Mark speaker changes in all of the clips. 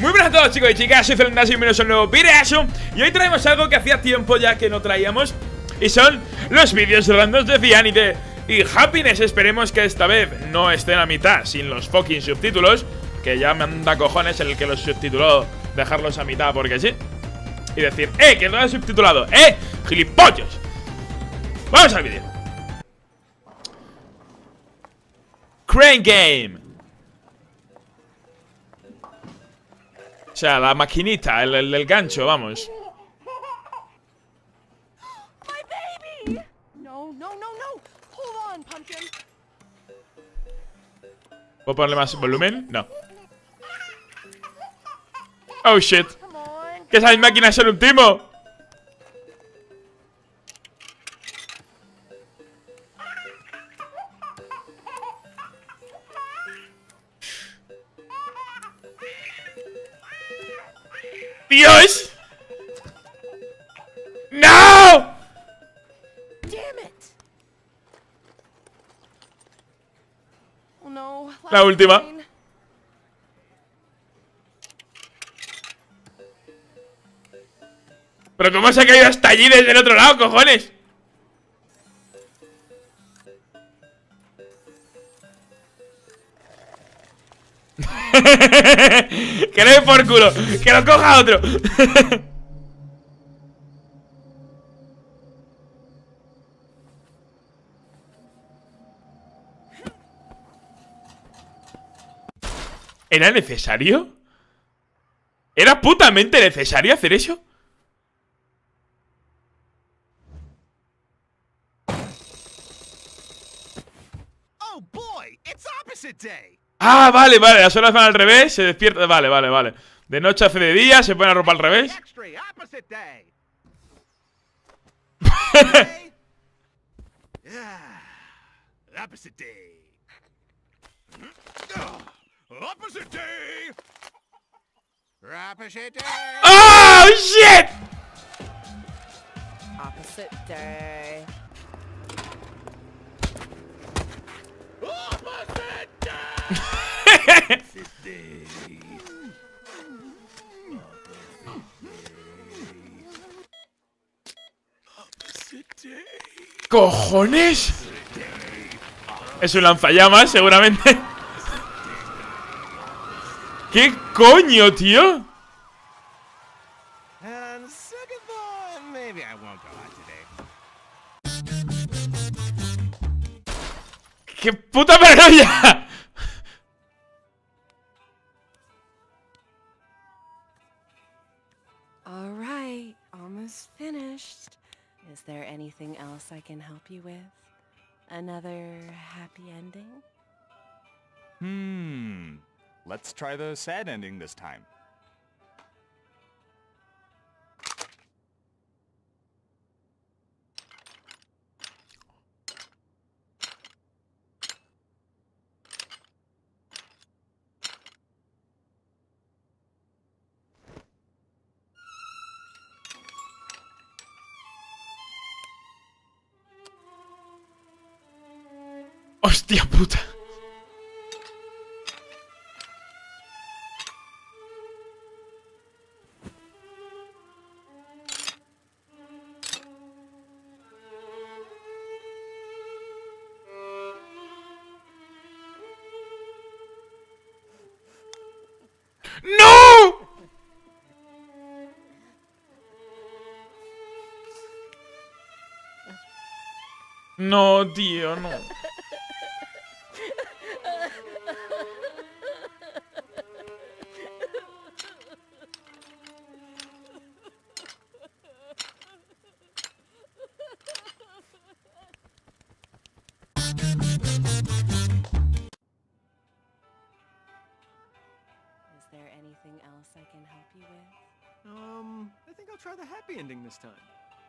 Speaker 1: Muy buenas a todos, chicos y chicas, soy Zelendas y bienvenidos a un nuevo videazo. Y hoy traemos algo que hacía tiempo ya que no traíamos, y son los vídeos randoms de Cianide y Happiness. Esperemos que esta vez no estén a mitad sin los fucking subtítulos, que ya me anda cojones el que los subtituló dejarlos a mitad porque sí. Y decir, que no he subtitulado, gilipollas. Vamos al vídeo. Crane Game. O sea, la maquinita, el gancho, vamos. ¿Puedo ponerle más volumen? No. Oh shit. Que esas máquinas son un timo. ¡Dios! ¡No! La última. ¿Pero cómo se ha caído hasta allí desde el otro lado, cojones? Que le dé por culo. Que lo coja otro. ¿Era necesario? ¿Era putamente necesario hacer eso? Ah, vale, las horas van al revés, se despierta, vale. De noche hace de día, se pone la ropa al revés. ¡Oh, shit!
Speaker 2: Opposite day.
Speaker 1: ¿Cojones? Es un lanzallamas, seguramente. ¿Qué coño, tío? ¡Qué puta paranoia!
Speaker 2: All right, almost finished. Is there anything else I can help you with? Another happy ending?
Speaker 3: Let's try the sad ending this time.
Speaker 1: Hostia puta. ¡No! No, tío, no.
Speaker 2: Is there anything else I can help you with?
Speaker 4: I think I'll try the happy ending this time.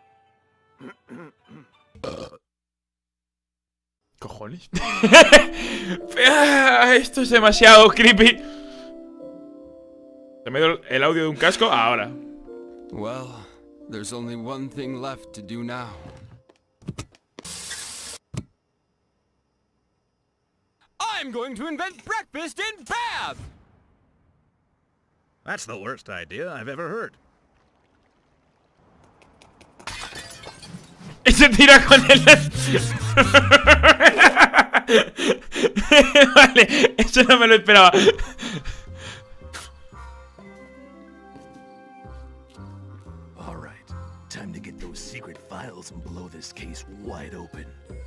Speaker 1: ¿Cojones? Esto es demasiado creepy. Se me dio el audio de un casco ahora.
Speaker 5: Well, there's only one thing left to do now. I'm going to invent breakfast in Bath!
Speaker 6: That's the worst idea I've ever heard.
Speaker 1: Y se tira con él. Vale, eso no me lo esperaba.
Speaker 7: All right, time to get those secret files and blow this case wide open.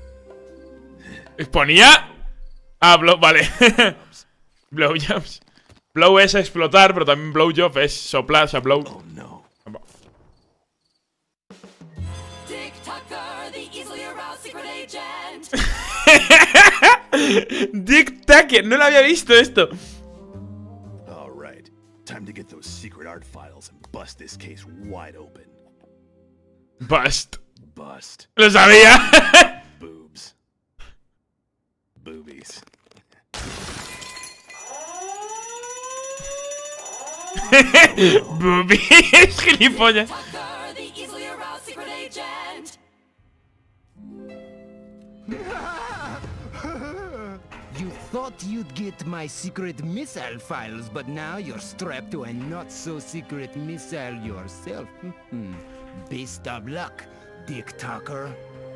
Speaker 1: Ponía ah, blow, vale. Blowjobs. Blow es explotar, pero también blowjob es soplar, o sea, blow.
Speaker 7: Oh no.
Speaker 2: Dick Tucker, the easily aroused secret agent.
Speaker 1: Dick Tucker, no lo había visto esto.
Speaker 7: All right, time to get those secret art files and bust this case wide open.
Speaker 1: Bust.
Speaker 7: Bust.
Speaker 1: Lo sabía.
Speaker 7: Boobs. Boobies.
Speaker 1: Boobies, gilipollas.
Speaker 2: Tucker, the easily aroused secret agent.
Speaker 8: You thought you'd get my secret missile files, but now you're strapped to a not-so-secret missile yourself. Best of luck, Dick Tucker.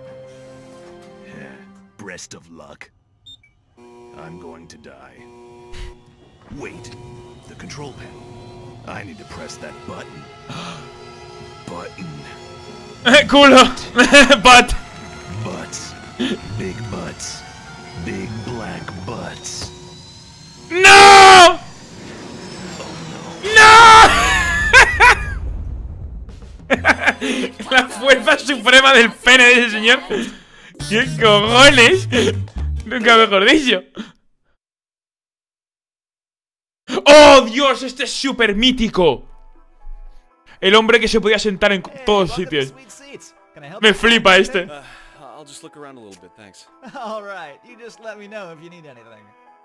Speaker 7: Breast of luck. I'm going to die. Wait, the control panel. I need to press that button. Button.
Speaker 1: Culo. Butt.
Speaker 7: Butts. Big butts. Big black butts.
Speaker 1: ¡No! ¡No! La fuerza suprema del pene de ese señor. ¿Qué cojones? Nunca mejor dicho. ¡Oh, Dios! Este es súper mítico. El hombre que se podía sentar en todos sitios. Me flipa este.
Speaker 9: I'll just look around a little bit, thanks.
Speaker 10: All right, you just let me know if you need anything.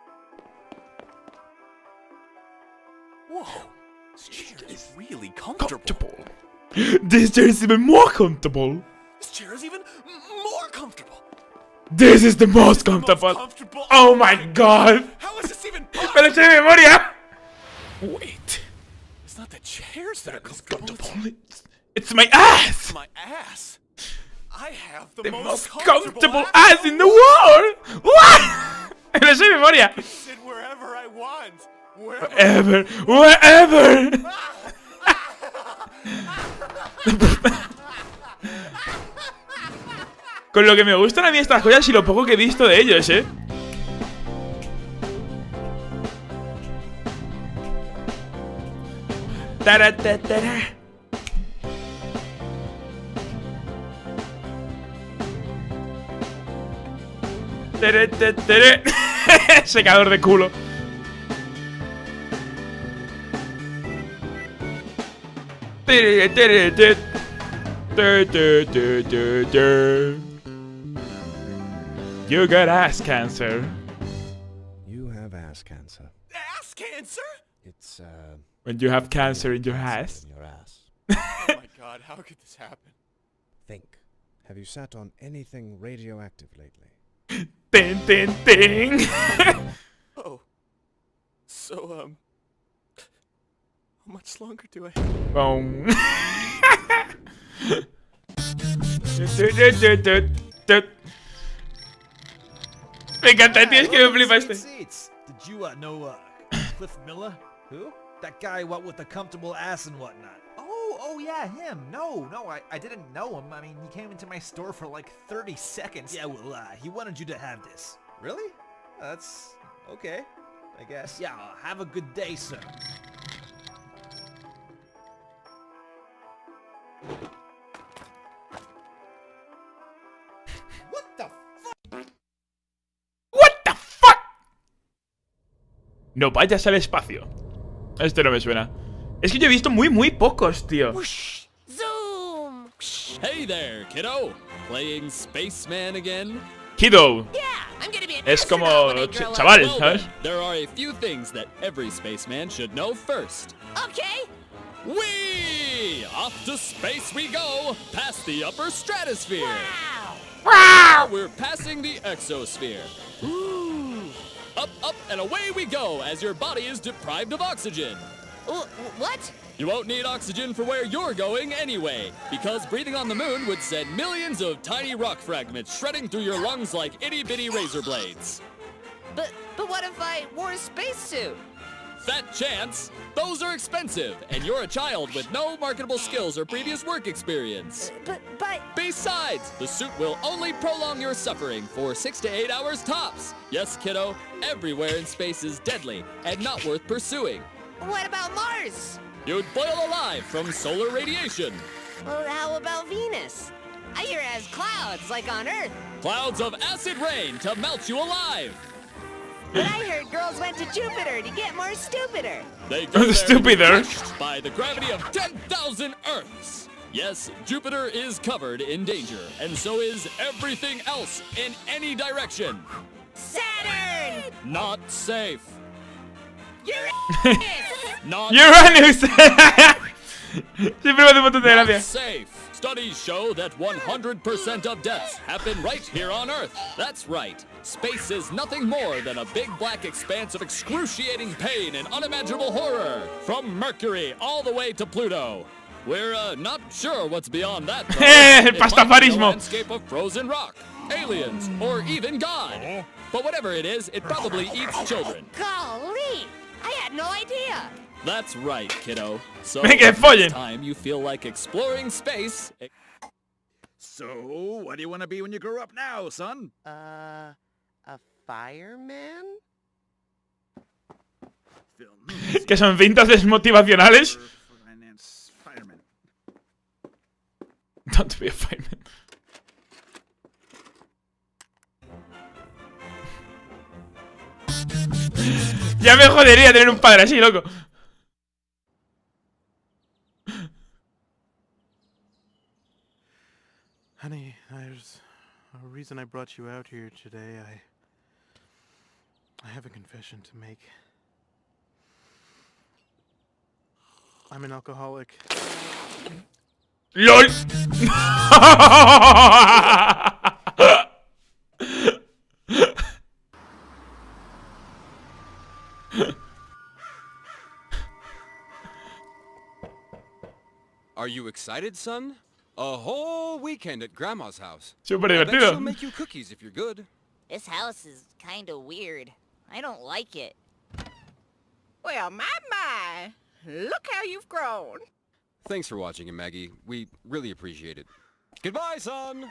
Speaker 9: Whoa, this chair is really comfortable.
Speaker 1: This chair is even more comfortable.
Speaker 9: This chair is even more comfortable.
Speaker 1: This is the most comfortable. Oh my god.
Speaker 9: How is this even
Speaker 1: Me lo sé de memoria. Wait.
Speaker 9: It's not the chairs that are comfortable.
Speaker 1: It's my ass.
Speaker 9: My ass. I have
Speaker 1: The
Speaker 9: most
Speaker 1: most comfortable ass in the world. What? Me lo sé de memoria.
Speaker 9: Sit wherever I want.
Speaker 1: Wherever. Wherever. Con lo que me gustan a mí estas cosas y lo poco que he visto de ellos, Taratatara. Secador de culo. You got ass cancer.
Speaker 11: You have ass cancer.
Speaker 9: Ass cancer?
Speaker 11: It's
Speaker 1: When you have cancer in your ass.
Speaker 11: in your ass.
Speaker 9: Oh my god, how could this happen?
Speaker 11: Think. Have you sat on anything radioactive lately?
Speaker 1: Ting, ting, ting.
Speaker 9: Oh. So, how much longer do I have?
Speaker 1: Boom. Me encanta, tío, es que me flipa este.
Speaker 10: Seats. Did you know Cliff Miller? Who? That guy, what with the comfortable ass and whatnot. Oh yeah, him. No, I didn't know him. I mean, he came into my store for like 30 seconds. Yeah, well, he wanted you to have this. Really? That's okay, I guess. Yeah, have a good day, sir. What the fuck?
Speaker 1: What the fuck? No vayas al espacio. Este no me suena. Es que yo he visto muy pocos, tío.
Speaker 2: Zoom!
Speaker 12: Hey there, kiddo. Playing Spaceman again?
Speaker 1: Kiddo.
Speaker 2: Yeah, I'm gonna be an
Speaker 1: Es como
Speaker 2: astronaut when I grow up.
Speaker 1: chaval,
Speaker 12: Well,
Speaker 1: ¿sabes?
Speaker 12: then, there are a few things that every spaceman should know first.
Speaker 2: Okay.
Speaker 12: Whee! Off to space we go, past the upper stratosphere.
Speaker 2: Wow.
Speaker 12: We're passing the exosphere. Ooh. Up, up, and away we go as your body is deprived of oxygen.
Speaker 2: What?
Speaker 12: You won't need oxygen for where you're going anyway, because breathing on the moon would send millions of tiny rock fragments shredding through your lungs like itty-bitty razor blades.
Speaker 2: But what if I wore a spacesuit?
Speaker 12: Fat chance. Those are expensive, and you're a child with no marketable skills or previous work experience.
Speaker 2: But...
Speaker 12: Besides, the suit will only prolong your suffering for 6 to 8 hours tops. Yes, kiddo, everywhere in space is deadly and not worth pursuing.
Speaker 2: What about Mars?
Speaker 12: You'd boil alive from solar radiation.
Speaker 2: Well, how about Venus? I hear it has clouds like on Earth.
Speaker 12: Clouds of acid rain to melt you alive.
Speaker 2: But I heard girls went to Jupiter to get more stupider.
Speaker 12: They go there crushed by the gravity of 10,000 Earths. Yes, Jupiter is covered in danger, and so is everything else in any direction.
Speaker 2: Saturn!
Speaker 12: Not safe. Not
Speaker 1: Uranus. Siempre me hace un montón de
Speaker 12: Not
Speaker 1: gracia.
Speaker 12: safe. Studies show that 100% of deaths happen right here on Earth. That's right. Space is nothing more than a big black expanse of excruciating pain and unimaginable horror. From Mercury all the way to Pluto. We're not sure what's beyond that. Though.
Speaker 1: El
Speaker 12: It might be a
Speaker 1: pastafarismo.
Speaker 12: landscape of frozen rock, aliens, or even God. But whatever it is, it probably eats children.
Speaker 2: Golly! I had no idea.
Speaker 12: That's right, kiddo. So
Speaker 1: Me que follen.
Speaker 12: next time you feel like exploring space.
Speaker 6: So, what do you want to be when you grow up now, son?
Speaker 13: A fireman?
Speaker 1: Que son cintas desmotivacionales.
Speaker 6: Finance fireman.
Speaker 1: Don't be a fireman. Ya me jodería tener un padre así, loco.
Speaker 14: Honey, there's a reason I brought you out here today. I have a confession to make. I'm an alcoholic.
Speaker 1: LOL.
Speaker 5: Are you excited, son? A whole weekend at Grandma's house.
Speaker 1: Súper
Speaker 5: I bet
Speaker 1: divertido.
Speaker 5: she'll make you cookies if you're good.
Speaker 15: This house is kind of weird. I don't like it.
Speaker 16: Well, my. Look how you've grown.
Speaker 5: Thanks for watching, Maggie. We really appreciate it. Goodbye, son!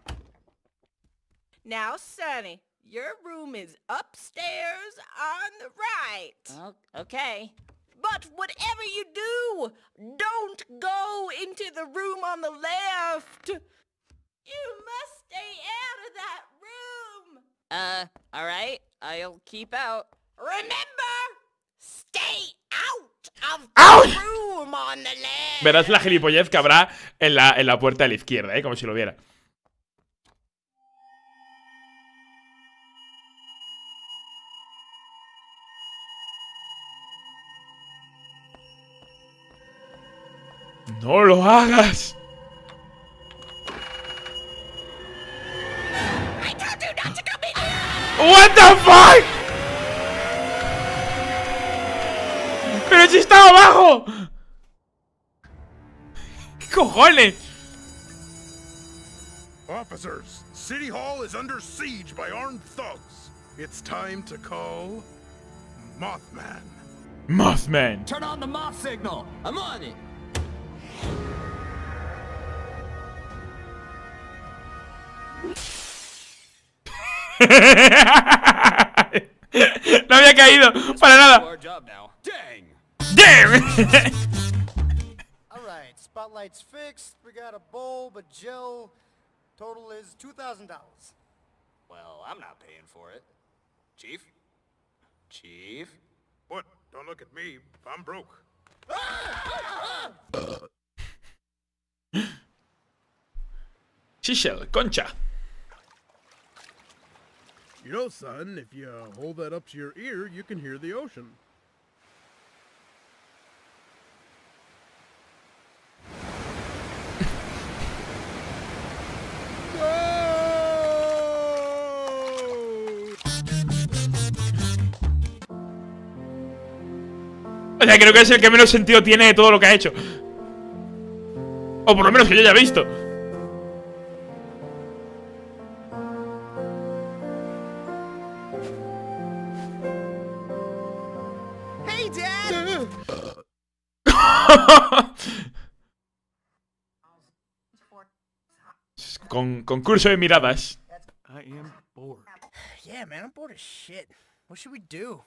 Speaker 16: Now, Sonny, your room is upstairs on the right.
Speaker 15: Oh, okay.
Speaker 16: But whatever you do, don't go into the room on the left. You must stay out of that room.
Speaker 15: Alright. I'll keep out.
Speaker 16: Remember, stay out of the room on the left.
Speaker 1: Verás la gilipollez que habrá en la puerta de la izquierda, como si lo viera. ¡No lo hagas!
Speaker 16: I told you not to come in here.
Speaker 1: What the fuck? ¡Pero si estaba abajo! ¿Qué cojones?
Speaker 7: Officers, City Hall is under siege by armed thugs. It's time to call Mothman.
Speaker 1: Mothman.
Speaker 17: Turn on the moth signal. I'm on it.
Speaker 1: No había caído para nada. Damn.
Speaker 18: Alright, spotlight's fixed. We got a bowl, but Joe, total is $2,000.
Speaker 3: Well, I'm not paying for it. Chief? Chief?
Speaker 7: What? Don't look at me. I'm broke.
Speaker 1: Shishel, concha.
Speaker 14: You know, son, if you hold that up to your ear, you can hear the ocean.
Speaker 1: O sea, creo que es el que menos sentido tiene de todo lo que ha hecho. O por lo menos que yo haya visto.
Speaker 18: Hey, Dad!
Speaker 1: Con concurso de miradas.
Speaker 4: I am bored.
Speaker 18: Yeah, man, I'm bored as shit. What should we do?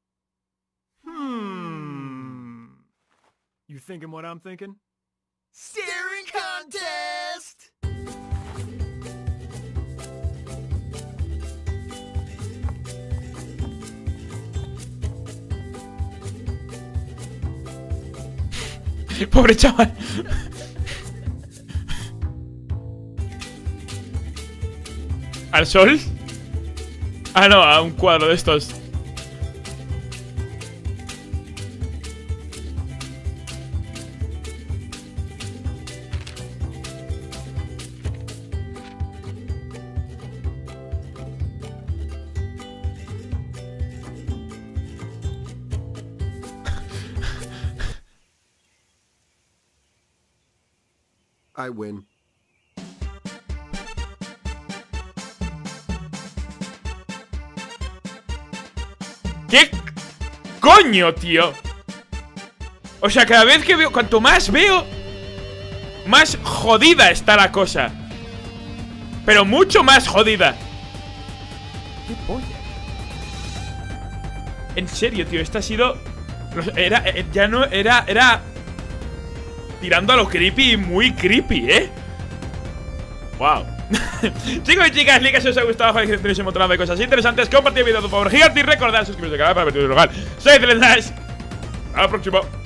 Speaker 4: You thinking what I'm thinking?
Speaker 18: Staring contest!
Speaker 1: Pobre chaval. ¿Al sol? Ah, no, a un cuadro de estos.
Speaker 19: I win.
Speaker 1: ¿Qué coño, tío? O sea, cada vez que veo, cuanto más veo, más jodida está la cosa. Pero mucho más jodida. ¿Qué polla? En serio, tío, esta ha sido... ya no... Era... tirando a lo creepy, muy creepy, ¿eh? Wow. Chicos y chicas, like si os ha gustado, ojalá que tenéis un montón de cosas interesantes. Compartid el vídeo, por favor, gigante, y recordad suscribiros al canal para ver vídeos local. Soy Celendas. Hasta la próxima.